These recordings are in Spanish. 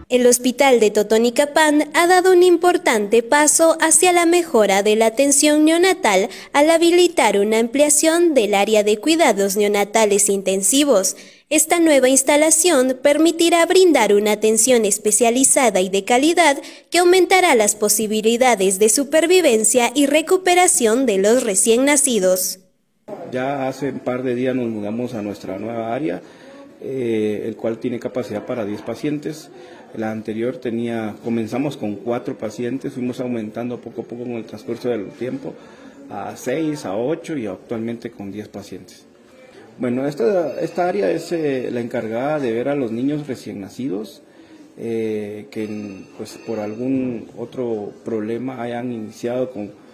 El Hospital de Totonicapán ha dado un importante paso hacia la mejora de la atención neonatal al habilitar una ampliación del área de cuidados neonatales intensivos. Esta nueva instalación permitirá brindar una atención especializada y de calidad que aumentará las posibilidades de supervivencia y recuperación de los recién nacidos. Ya hace un par de días nos mudamos a nuestra nueva área, el cual tiene capacidad para 10 pacientes. La anterior comenzamos con 4 pacientes, fuimos aumentando poco a poco en el transcurso del tiempo a 6, a 8 y actualmente con 10 pacientes. Bueno, esta área es la encargada de ver a los niños recién nacidos que pues, por algún otro problema hayan iniciado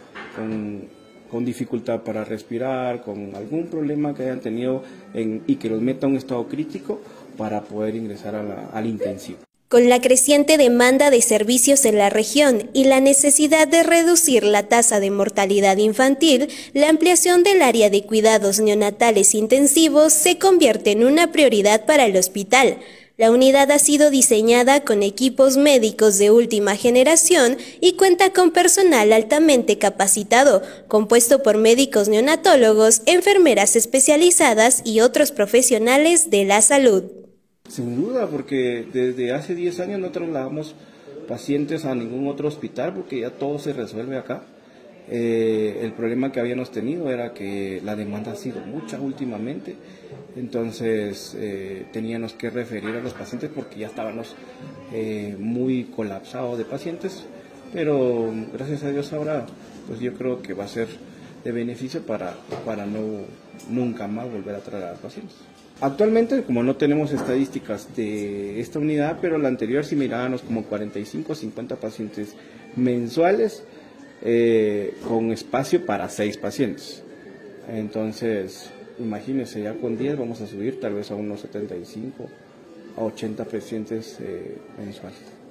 con dificultad para respirar, con algún problema que hayan tenido y que los meta a un estado crítico para poder ingresar al intensivo. Con la creciente demanda de servicios en la región y la necesidad de reducir la tasa de mortalidad infantil, la ampliación del área de cuidados neonatales intensivos se convierte en una prioridad para el hospital. La unidad ha sido diseñada con equipos médicos de última generación y cuenta con personal altamente capacitado, compuesto por médicos neonatólogos, enfermeras especializadas y otros profesionales de la salud. Sin duda, porque desde hace 10 años no trasladamos pacientes a ningún otro hospital porque ya todo se resuelve acá. El problema que habíamos tenido era que la demanda ha sido mucha últimamente, entonces teníamos que referir a los pacientes porque ya estábamos muy colapsados de pacientes, pero gracias a Dios ahora pues yo creo que va a ser de beneficio para nunca más volver a traer a pacientes. Actualmente, como no tenemos estadísticas de esta unidad, pero la anterior sí mirábamos como 45 o 50 pacientes mensuales con espacio para 6 pacientes. Entonces, imagínense, ya con 10 vamos a subir tal vez a unos 75 a 80 pacientes mensuales.